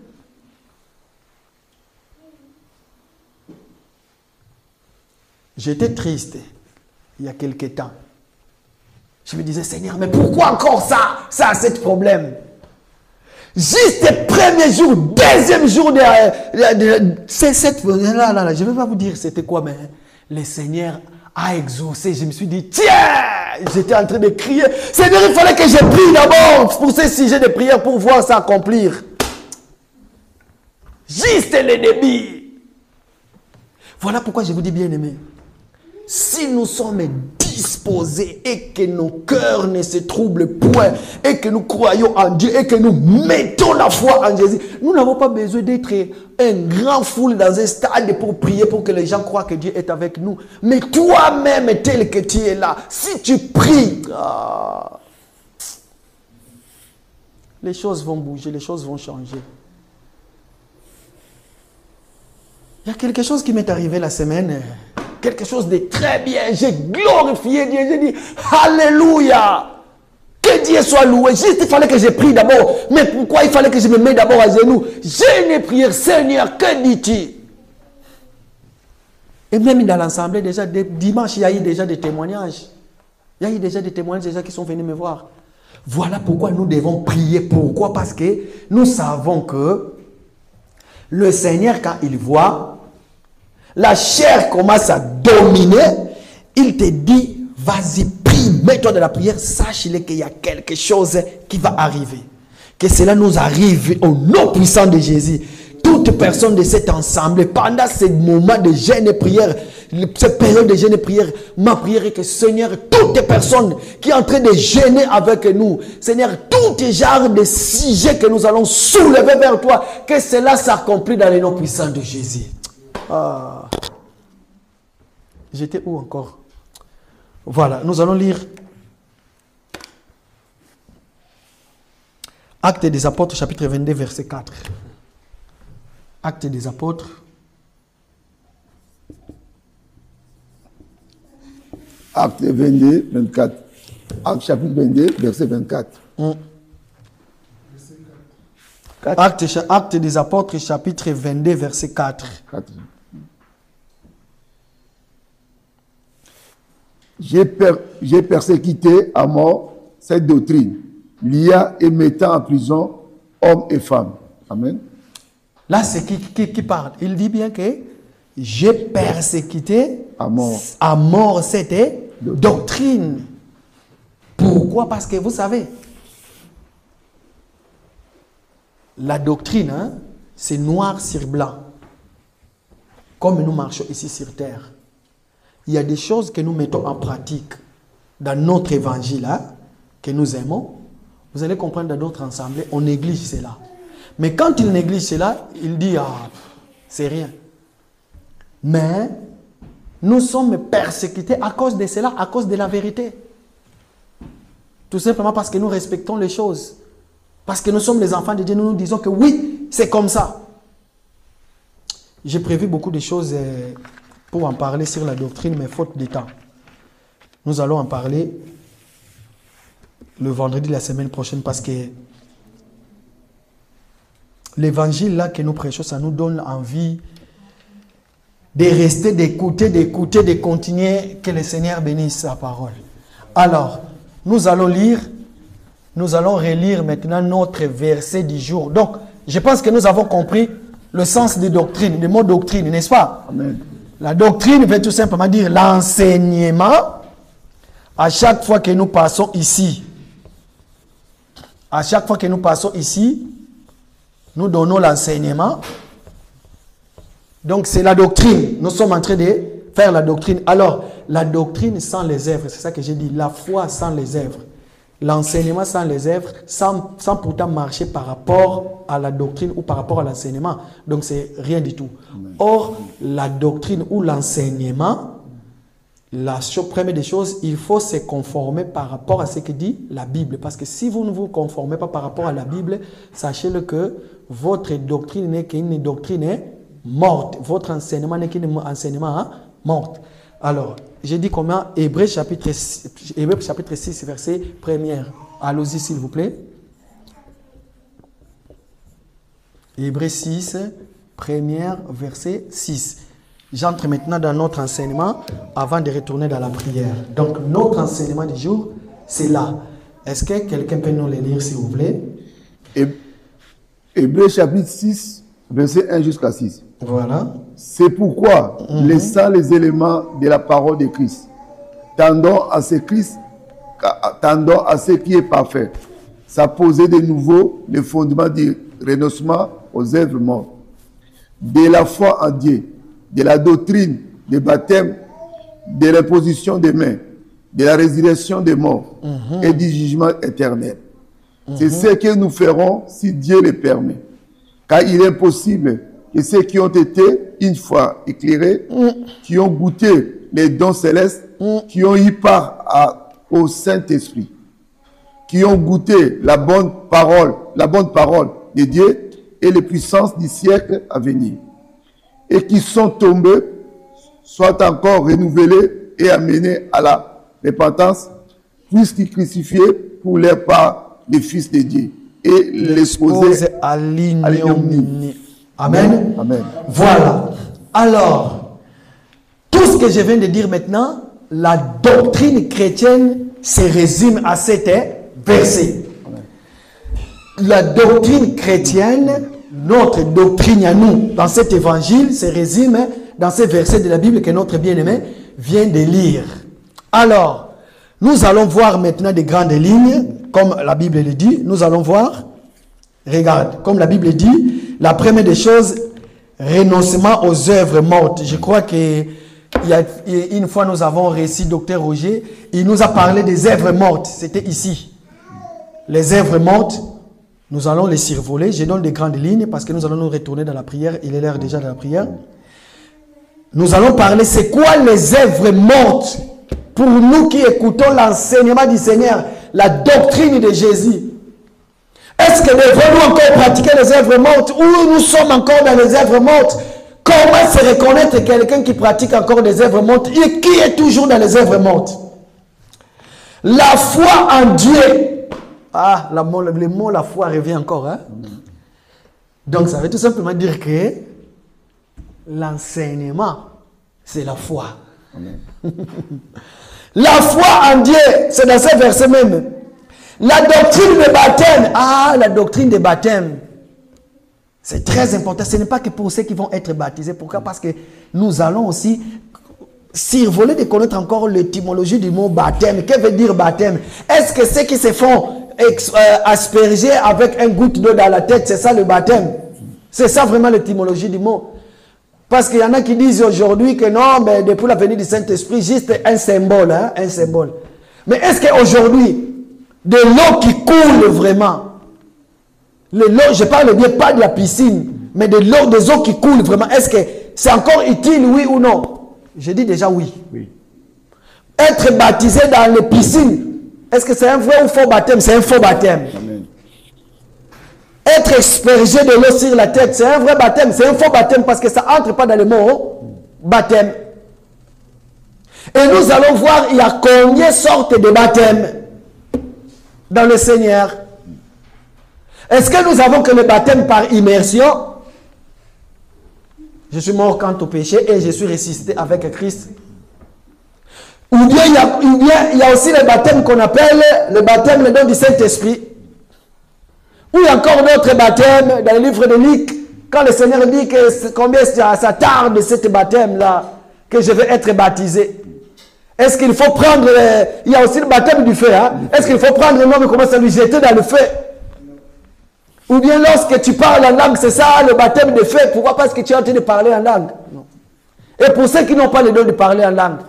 J'étais triste il y a quelque temps. Je me disais, Seigneur, mais pourquoi encore ça? Ça a ce problème. Juste le premier jour, deuxième jour c'est cette là, je ne vais pas vous dire c'était quoi, mais le Seigneur a exaucé. Je me suis dit, tiens, j'étais en train de crier. Seigneur, il fallait que je prie d'abord pour ces sujets de prière pour voir ça accomplir. Juste le début. Voilà pourquoi je vous dis, bien aimé, si nous sommes disposés et que nos cœurs ne se troublent point et que nous croyons en Dieu et que nous mettons la foi en Jésus, nous n'avons pas besoin d'être un grand foule dans un stade pour prier pour que les gens croient que Dieu est avec nous. Mais toi-même tel que tu es là, si tu pries, les choses vont bouger, les choses vont changer. Il y a quelque chose qui m'est arrivé la semaine. Quelque chose de très bien. J'ai glorifié Dieu. J'ai dit, Alléluia. Que Dieu soit loué. Juste, il fallait que je prie d'abord. Mais pourquoi il fallait que je me mette d'abord à genoux? J'ai une prière, Seigneur, que dis-tu? Et même dans l'assemblée, déjà, dimanche, il y a eu déjà des témoignages. Il y a eu déjà des témoignages déjà qui sont venus me voir. Voilà pourquoi nous devons prier. Pourquoi? Parce que nous savons que le Seigneur, quand il voit la chair commence à dominer, il te dit, vas-y, prie, mets-toi de la prière, sache-le qu'il y a quelque chose qui va arriver. Que cela nous arrive au nom puissant de Jésus. Toute personne de cet ensemble, pendant ces moments de jeûne et prière, cette période de jeûne et prière, ma prière est que Seigneur, toutes personnes qui sont en train de jeûner avec nous, Seigneur, tout genre de sujets que nous allons soulever vers toi, que cela s'accomplit dans le nom puissant de Jésus. J'étais où encore? Voilà, nous allons lire Actes des Apôtres, chapitre 22, verset 4. Actes des Apôtres. Actes 22, 24. Actes chapitre 22, verset 24. Actes des Apôtres, chapitre 22, verset 4. 4. J'ai persécuté à mort cette doctrine, liant et mettant en prison hommes et femmes. Amen. Là, c'est qui parle. Il dit bien que j'ai persécuté à mort cette doctrine. Pourquoi? Parce que vous savez, la doctrine, hein, c'est noir sur blanc. Comme nous marchons ici sur terre. Il y a des choses que nous mettons en pratique dans notre évangile, hein, que nous aimons. Vous allez comprendre dans d'autres assemblées, on néglige cela. Mais quand il néglige cela, il dit, c'est rien. Mais nous sommes persécutés à cause de cela, à cause de la vérité. Tout simplement parce que nous respectons les choses. Parce que nous sommes les enfants de Dieu, nous nous disons que oui, c'est comme ça. J'ai prévu beaucoup de choses pour en parler sur la doctrine, mais faute de temps. Nous allons en parler le vendredi de la semaine prochaine parce que l'évangile là que nous prêchons, ça nous donne envie de rester, d'écouter, de continuer, que le Seigneur bénisse sa parole. Alors, nous allons relire maintenant notre verset du jour. Donc, je pense que nous avons compris le sens des doctrines, le mot doctrine, n'est-ce pas? Amen. La doctrine veut tout simplement dire l'enseignement. À chaque fois que nous passons ici, nous donnons l'enseignement. Donc c'est la doctrine. Nous sommes en train de faire la doctrine. Alors, la doctrine sans les œuvres, c'est ça que j'ai dit, la foi sans les œuvres. L'enseignement sans les œuvres, sans pourtant marcher par rapport à la doctrine ou par rapport à l'enseignement. Donc c'est rien du tout. Or, la doctrine ou l'enseignement, la première des choses, il faut se conformer par rapport à ce que dit la Bible. Parce que si vous ne vous conformez pas par rapport à la Bible, sachez-le que votre doctrine n'est qu'une doctrine morte. Votre enseignement n'est qu'un enseignement morte. Alors, j'ai dit comment? Hébreux chapitre 6, verset 1er. Allons-y s'il vous plaît. Hébreux 6, 1er, verset 6. J'entre maintenant dans notre enseignement avant de retourner dans la prière. Donc, notre enseignement du jour, c'est là. Est-ce que quelqu'un peut nous le lire, s'il vous plaît? Hébreux chapitre 6, verset 1 jusqu'à 6. Voilà. C'est pourquoi, laissant les éléments de la parole de Christ, tendant à ce qui est parfait, ça posait de nouveau le fondement du renoncement aux œuvres mortes, de la foi en Dieu, de la doctrine des baptêmes, de l'imposition des mains, de la résurrection des morts et du jugement éternel. C'est ce que nous ferons si Dieu le permet. Car il est possible que ceux qui ont été une fois éclairés, qui ont goûté les dons célestes, qui ont eu part au Saint-Esprit, qui ont goûté la bonne parole de Dieu et les puissances du siècle à venir, et qui sont tombés, soient encore renouvelés et amenés à la repentance, puisqu'ils crucifiaient pour leur part les fils de Dieu et l'exposaient à l'ignominie. Amen. Amen. Voilà. Alors, tout ce que je viens de dire maintenant, la doctrine chrétienne se résume à cet verset. Amen. La doctrine chrétienne, notre doctrine à nous, dans cet évangile, se résume dans ces versets de la Bible que notre bien-aimé vient de lire. Alors, nous allons voir maintenant des grandes lignes, comme la Bible le dit. Nous allons voir, regarde, comme la Bible dit, la première des choses, renoncement aux œuvres mortes. Je crois que une fois nous avons reçu Dr Roger, il nous a parlé des œuvres mortes. C'était ici. Les œuvres mortes, nous allons les survoler. Je donne des grandes lignes parce que nous allons nous retourner dans la prière. Il est l'heure déjà de la prière. Nous allons parler, c'est quoi les œuvres mortes pour nous qui écoutons l'enseignement du Seigneur, la doctrine de Jésus. Est-ce que devons-nous encore pratiquer les œuvres mortes ou nous sommes encore dans les œuvres mortes? Comment se reconnaître quelqu'un qui pratique encore des œuvres mortes et qui est toujours dans les œuvres mortes? La foi en Dieu. Ah, le mot la foi revient encore. Hein? Donc ça veut tout simplement dire que l'enseignement, c'est la foi. Amen. La foi en Dieu, c'est dans ce verset même. La doctrine des baptêmes. Ah, la doctrine des baptêmes. C'est très important. Ce n'est pas que pour ceux qui vont être baptisés. Pourquoi? Parce que nous allons aussi survoler de connaître encore l'étymologie du mot baptême. Que veut dire baptême? Est-ce que ceux qui se font asperger avec un goutte d'eau dans la tête, c'est ça le baptême? C'est ça vraiment l'étymologie du mot. Parce qu'il y en a qui disent aujourd'hui que non, mais depuis la venue du Saint-Esprit, juste un symbole. Hein, un symbole. Mais est-ce qu'aujourd'hui, de l'eau qui coule vraiment, je parle bien pas de la piscine, mais de l'eau, des eaux qui coulent vraiment, est-ce que c'est encore utile, oui ou non? Je dis déjà oui. Oui. Être baptisé dans les piscines, Est-ce que c'est un vrai ou faux baptême? C'est un faux baptême. Amen. Être aspergé de l'eau sur la tête, c'est un vrai baptême. C'est un faux baptême parce que ça entre pas dans le mot baptême. Et nous allons voir, il y a combien de sortes de baptêmes dans le Seigneur. Est-ce que nous avons que le baptême par immersion? Je suis mort quant au péché et je suis ressuscité avec Christ. Ou bien il y a aussi le baptême qu'on appelle le baptême, le don du Saint-Esprit. Ou il y a encore d'autres baptêmes dans le livre de Luc. Quand le Seigneur dit que combien ça tarde de ce baptême-là, que je vais être baptisé. Est-ce qu'il faut prendre... il y a aussi le baptême du feu. Hein? Est-ce qu'il faut prendre un homme et commencer à lui jeter dans le feu? Ou bien lorsque tu parles en langue, c'est ça le baptême de feu. Pourquoi? Parce que tu es en train de parler en langue. Non. Et pour ceux qui n'ont pas le don de parler en langue,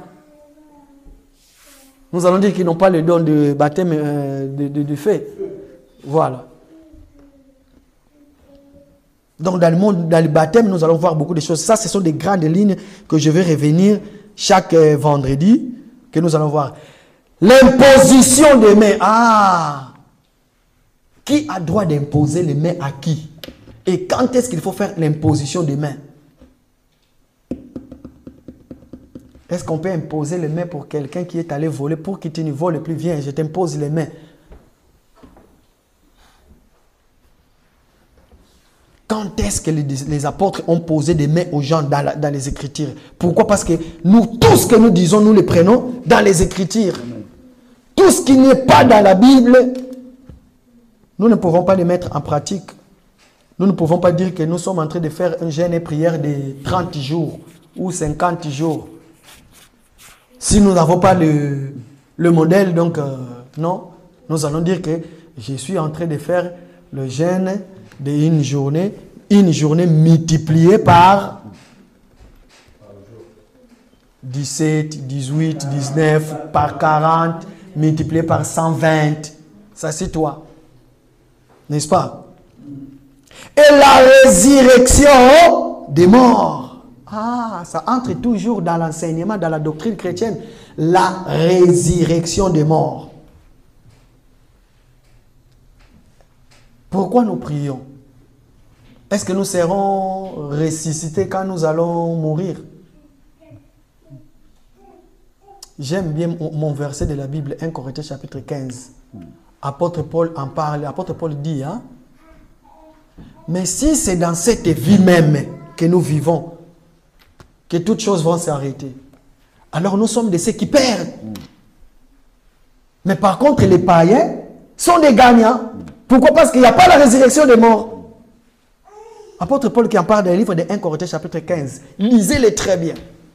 nous allons dire qu'ils n'ont pas le don de baptême de feu. Voilà. Donc dans le monde, dans le baptême, nous allons voir beaucoup de choses. Ça, ce sont des grandes lignes que je vais revenir chaque vendredi, que nous allons voir. L'imposition des mains. Ah! Qui a droit d'imposer les mains à qui? Et quand est-ce qu'il faut faire l'imposition des mains? Est-ce qu'on peut imposer les mains pour quelqu'un qui est allé voler? Pour qu'il ne vole plus, viens, je t'impose les mains. Quand est-ce que les apôtres ont posé des mains aux gens dans les Écritures? Pourquoi? Parce que nous, tout ce que nous disons, nous le prenons dans les Écritures. Tout ce qui n'est pas dans la Bible, nous ne pouvons pas le mettre en pratique. Nous ne pouvons pas dire que nous sommes en train de faire un jeûne et prière de 30 jours ou 50 jours. Si nous n'avons pas le modèle, donc non, nous allons dire que je suis en train de faire le jeûne d'une journée, une journée multipliée par 17, 18, 19, par 40, multiplié par 120. Ça, c'est toi. N'est-ce pas? Et la résurrection des morts. Ah, ça entre toujours dans l'enseignement, dans la doctrine chrétienne. La résurrection des morts. Pourquoi nous prions? Est-ce que nous serons ressuscités quand nous allons mourir? J'aime bien mon verset de la Bible, 1 Corinthiens chapitre 15. Apôtre Paul en parle. Apôtre Paul dit, hein, mais si c'est dans cette vie même que nous vivons, que toutes choses vont s'arrêter, alors nous sommes de ceux qui perdent. Mais par contre, les païens sont des gagnants. Pourquoi? Parce qu'il n'y a pas la résurrection des morts. Apôtre Paul qui en parle dans le livre de 1 Corinthiens chapitre 15. Lisez-les très bien.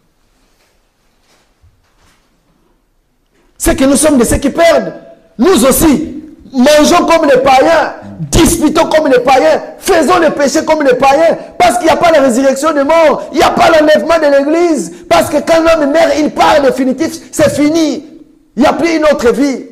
C'est que nous sommes de ceux qui perdent. Nous aussi, mangeons comme les païens, disputons comme les païens, faisons le péché comme les païens, parce qu'il n'y a pas la résurrection des morts, il n'y a pas l'enlèvement de l'église, parce que quand l'homme meurt, il part définitif, c'est fini. Il n'y a plus une autre vie.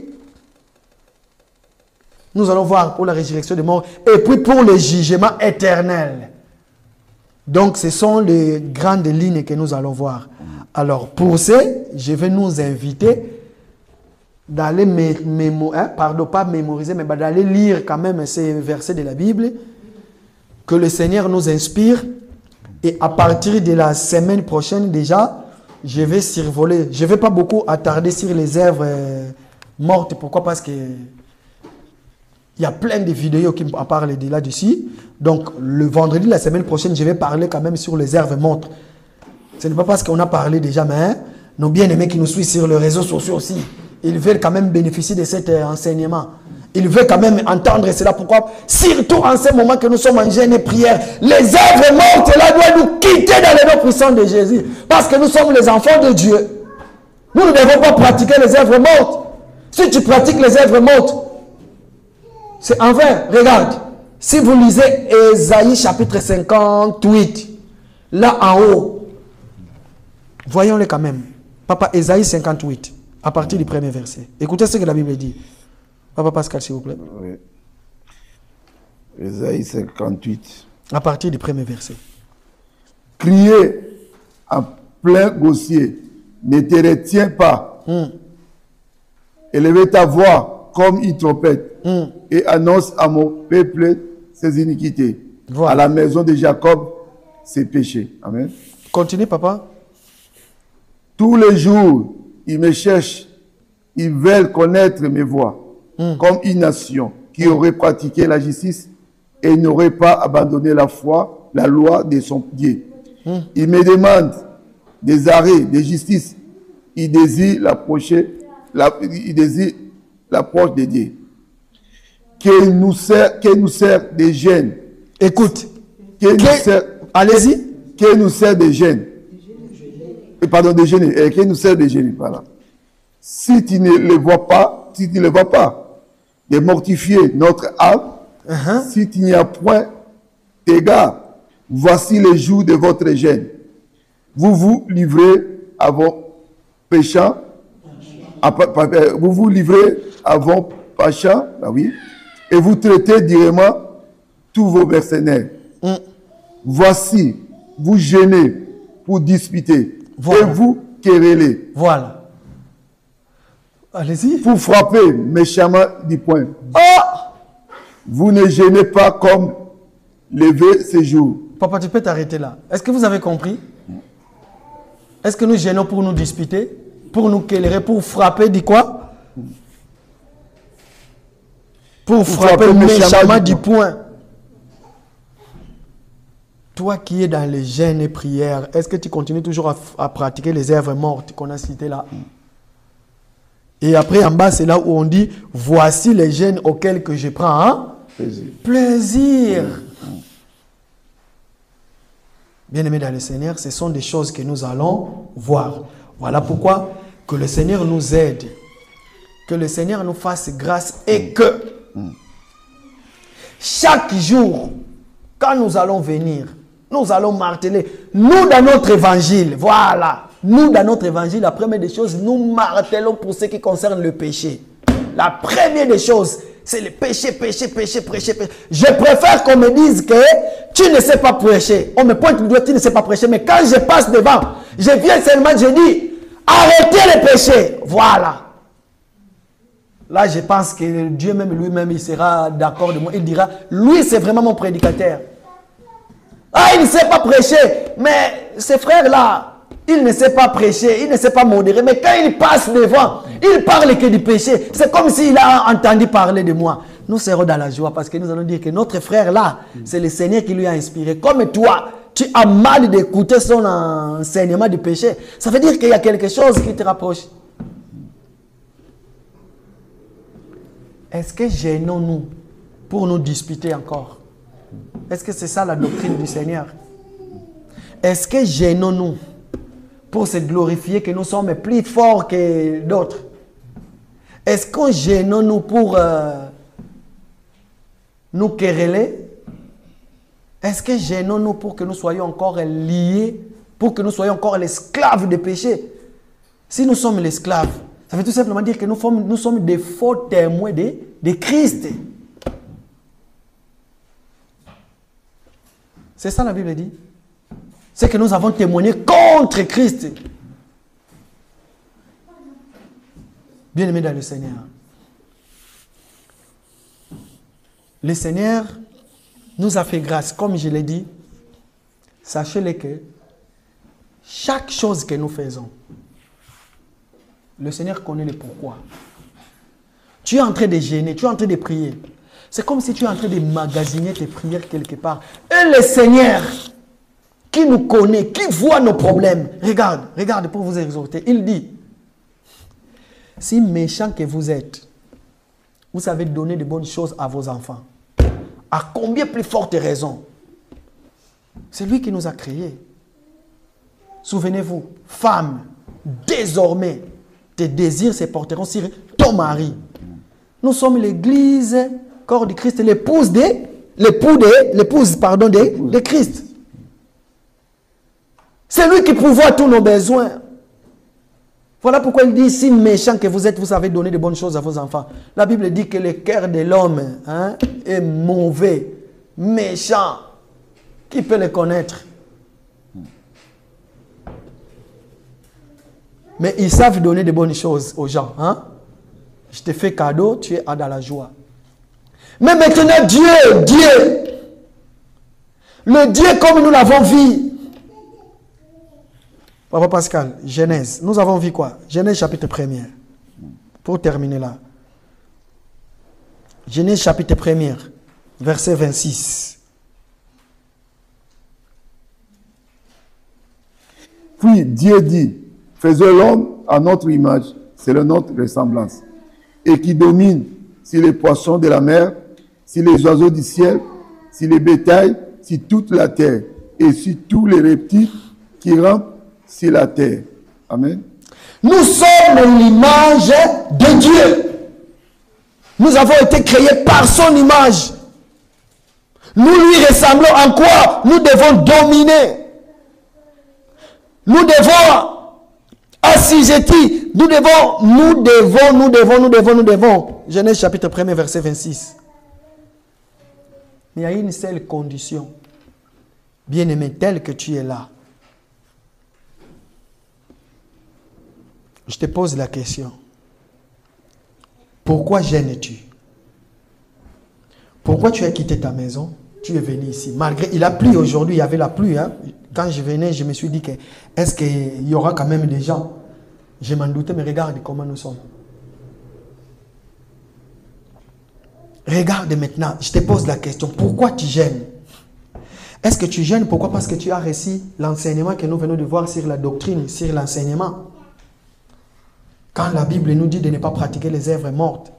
Nous allons voir pour la résurrection des morts et puis pour le jugement éternel. Donc, ce sont les grandes lignes que nous allons voir. Alors, pour ce, je vais nous inviter d'aller pas mémoriser, mais d'aller lire quand même ces versets de la Bible, que le Seigneur nous inspire. Et à partir de la semaine prochaine déjà, je vais survoler. Je ne vais pas beaucoup attarder sur les œuvres mortes. Pourquoi? Parce que il y a plein de vidéos qui en parlent de là-dessus. Donc, le vendredi, la semaine prochaine, je vais parler quand même sur les œuvres mortes. Ce n'est pas parce qu'on a parlé déjà, mais nos bien-aimés qui nous suivent sur les réseaux sociaux aussi, ils veulent quand même bénéficier de cet enseignement. Ils veulent quand même entendre cela. Pourquoi? Surtout en ce moment que nous sommes en jeûne et prière, les œuvres mortes là doivent nous quitter dans les noms puissants de Jésus. Parce que nous sommes les enfants de Dieu. Nous ne devons pas pratiquer les œuvres mortes. Si tu pratiques les œuvres mortes, c'est en vain. Regarde. Si vous lisez Ésaïe chapitre 58, là en haut, voyons-le quand même. Papa, Ésaïe 58, à partir du premier verset. Écoutez ce que la Bible dit. Papa Pascal, s'il vous plaît. Oui. Ésaïe 58. À partir du premier verset. Criez en plein gosier, ne te retiens pas. Élevez ta voix comme une trompette et annonce à mon peuple ses iniquités. Voilà. À la maison de Jacob, ses péchés. Amen. Continue, papa. Tous les jours, ils me cherchent. Ils veulent connaître mes voies. Comme une nation qui aurait pratiqué la justice et n'aurait pas abandonné la foi, la loi de son Dieu. Ils me demandent des arrêts de justice. Ils désirent l'approche de Dieu. Que nous sert des gènes. Écoute. Allez-y. Que nous sert des gènes. Pardon, des gènes. Que nous sert des gènes. Voilà. Si tu ne le vois pas, de mortifier notre âme, si tu n'y as point d'égard, voici les jours de votre gêne. Vous vous livrez à vos péchants, et vous traitez directement tous vos mercenaires. Voici, vous gênez pour disputer, et vous querellez. Voilà. Allez-y. Pour frapper méchamment du poing. Vous ne gênez pas comme lever ce jour. Papa, tu peux t'arrêter là. Est-ce que vous avez compris? Est-ce que nous gênons pour nous disputer? Pour nous quélérer? Pour frapper, dit quoi? Pour frapper méchamment du poing. Toi qui es dans les jeûnes et prières, est-ce que tu continues toujours à pratiquer les œuvres mortes qu'on a citées là? Et après, en bas, c'est là où on dit, voici les gènes auxquels que je prends plaisir. Bien-aimés dans le Seigneur, ce sont des choses que nous allons voir. Voilà pourquoi que le Seigneur nous aide, que le Seigneur nous fasse grâce et que chaque jour, quand nous allons venir, nous allons marteler, nous dans notre évangile, voilà. Nous, dans notre évangile, la première des choses, nous martelons pour ce qui concerne le péché. La première des choses, c'est le péché, péché. Je préfère qu'on me dise que tu ne sais pas prêcher. On me pointe le doigt, tu ne sais pas prêcher. Mais quand je passe devant, je viens seulement, je dis, arrêtez le péché. Voilà. Là, je pense que Dieu même lui-même, il sera d'accord de moi. Il dira, lui, c'est vraiment mon prédicateur. Ah, il ne sait pas prêcher. Mais ces frères-là, il ne sait pas prêcher, il ne sait pas modérer, mais quand il passe devant, il parle que du péché. C'est comme s'il a entendu parler de moi. Nous serons dans la joie parce que nous allons dire que notre frère là, c'est le Seigneur qui lui a inspiré. Comme toi, tu as mal d'écouter son enseignement du péché. Ça veut dire qu'il y a quelque chose qui te rapproche. Est-ce que gênons-nous pour nous disputer encore? Est-ce que c'est ça la doctrine du Seigneur? Est-ce que gênons-nous pour se glorifier que nous sommes plus forts que d'autres? Est-ce qu'on gênons-nous pour nous quereller? Est-ce que gênons-nous pour que nous soyons encore liés, pour que nous soyons encore l'esclave des péchés? Si nous sommes l'esclave, ça veut tout simplement dire que nous sommes des faux témoins de Christ. C'est ça la Bible dit. C'est que nous avons témoigné contre Christ. Bien-aimés dans le Seigneur. Le Seigneur nous a fait grâce, comme je l'ai dit. Sachez-le que chaque chose que nous faisons, le Seigneur connaît le pourquoi. Tu es en train de jeûner, tu es en train de prier. C'est comme si tu es en train de magasiner tes prières quelque part. Et le Seigneur, qui nous connaît, qui voit nos problèmes, regarde pour vous exhorter. Il dit, si méchant que vous êtes, vous savez donner de bonnes choses à vos enfants. À combien plus forte raison? C'est lui qui nous a créés. Souvenez-vous, femme, désormais, tes désirs se porteront sur ton mari. Nous sommes l'église, corps du Christ, l'épouse de Christ. C'est lui qui pourvoit tous nos besoins. Voilà pourquoi il dit, si méchant que vous êtes, vous savez donner de bonnes choses à vos enfants. La Bible dit que le cœur de l'homme est mauvais, méchant. Qui peut le connaître? Mais ils savent donner de bonnes choses aux gens. Je te fais cadeau, tu es dans la joie. Mais maintenant, Dieu, le Dieu comme nous l'avons vu. Papa Pascal, Genèse, nous avons vu quoi? Genèse chapitre 1er. Pour terminer là. Genèse chapitre 1er, verset 26. Puis Dieu dit, faisons l'homme à notre image, c'est notre ressemblance, et qui domine sur les poissons de la mer, sur les oiseaux du ciel, sur les bétails, sur toute la terre, et sur tous les reptiles qui rampent sur la terre. Amen. Nous sommes l'image de Dieu. Nous avons été créés par son image. Nous lui ressemblons en quoi? Nous devons dominer. Nous devons assujettir. Nous devons. Genèse chapitre 1er, verset 26. Mais il y a une seule condition. Bien-aimé, tel que tu es là. Je te pose la question. Pourquoi gênes-tu? Pourquoi tu as quitté ta maison? Tu es venu ici. Malgré, il a plu aujourd'hui, il y avait la pluie. Hein? Quand je venais, je me suis dit que est-ce qu'il y aura quand même des gens? Je m'en doutais, mais regarde comment nous sommes. Regarde maintenant, je te pose la question. Pourquoi tu gênes? Est-ce que tu gênes? Pourquoi? Parce que tu as reçu l'enseignement que nous venons de voir sur la doctrine, sur l'enseignement. Quand la Bible nous dit de ne pas pratiquer les œuvres mortes.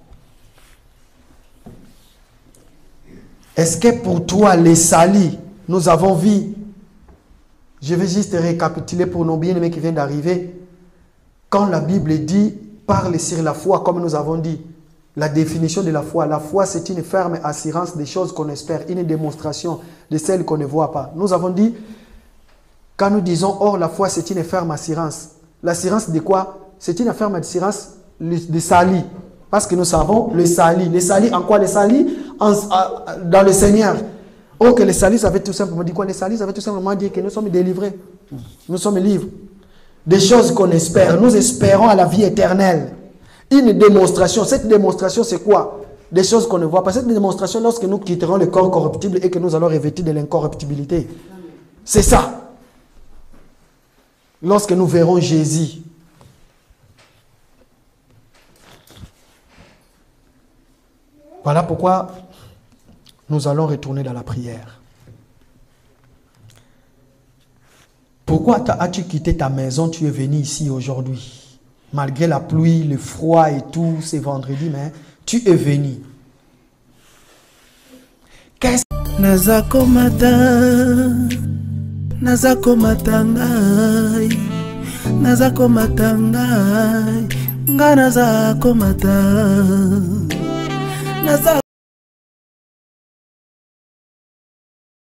Est-ce que pour toi, les salis, nous avons vu, je vais juste récapituler pour nos bien-aimés qui viennent d'arriver, quand la Bible dit, parle sur la foi, comme nous avons dit, la définition de la foi c'est une ferme assurance des choses qu'on espère, une démonstration de celles qu'on ne voit pas. Nous avons dit, quand nous disons, or la foi c'est une ferme assurance, l'assurance de quoi? C'est une ferme assurance de salis. Parce que nous savons le salis. Les salis, en quoi les salis? Dans le Seigneur. Oh, que les salis, ça veut tout simplement dire quoi? Les salis, ça veut tout simplement dire que nous sommes délivrés. Nous sommes libres. Des choses qu'on espère. Nous espérons à la vie éternelle. Une démonstration. Cette démonstration, c'est quoi? Des choses qu'on ne voit pas. Cette démonstration, lorsque nous quitterons le corps corruptible et que nous allons revêtir de l'incorruptibilité. C'est ça. Lorsque nous verrons Jésus. Voilà pourquoi nous allons retourner dans la prière. Pourquoi as-tu quitté ta maison? Tu es venu ici aujourd'hui. Malgré la pluie, le froid et tout, c'est vendredi, mais tu es venu. Qu'est-ce que... Nazakomata